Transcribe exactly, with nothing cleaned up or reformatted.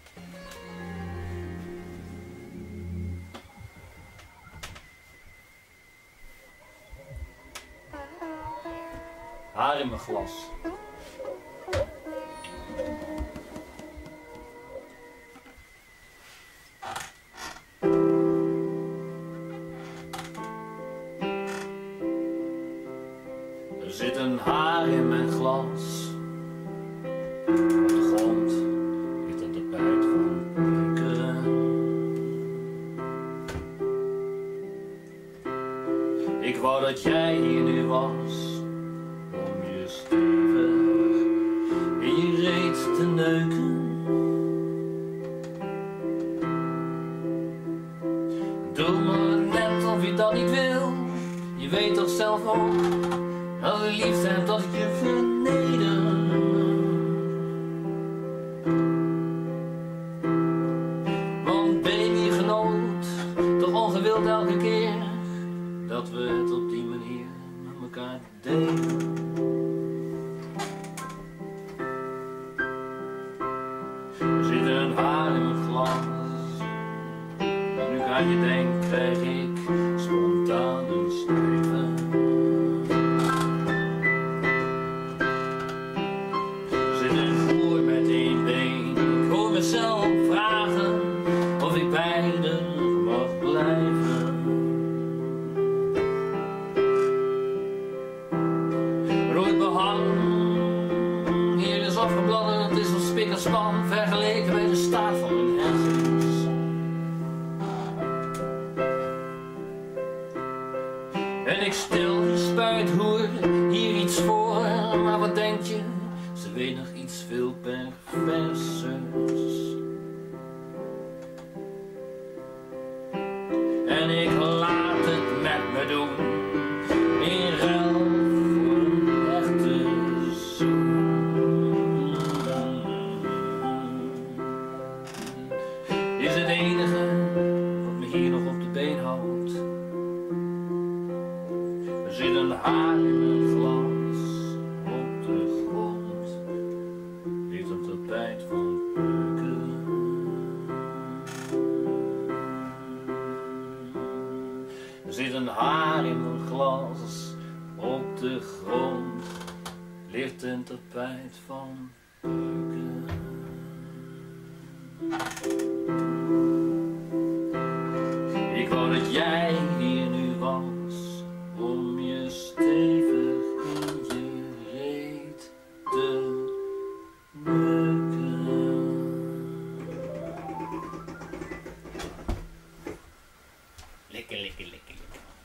Haar in mijn glas. Er zit een haar in mijn glas. Op de grond ligt een tapijt van peuken. Ik wou dat jij hier nu was. In je reet te neuken. Doe maar net of je dat niet wil. Je weet toch zelf ook dat ik liefst heb dat ik je verneder. Want baby genoot toch ongewild elke keer dat we het op die manier met elkaar deden. Er zit een haar in mijn glas. En nu kan je denken, krijg ik spontaan een stijve. Er zit een voer met één been. Ik hoor mezelf vragen of ik bij de mag blijven. Rood behang hier is afgebladderd, het is als spik en span vergeleken bij de staart van mijn hersens. En ik stil gespuit hoer hier iets voor, maar wat denk je, ze weet nog iets veel perversers. En ik laat het met me doen, in ruil voor een echte zoen. Is het enige wat me hier nog op de been houdt. Er zit een haar in een glas, op de grond ligt een tapijt van peuken. Er zit een haar in mijn glas, op de grond ligt een tapijt van peuken. Ik wou dat jij hier nu was, om je stevig in je reet te neuken. Lekker, lekker, lekker, lekker.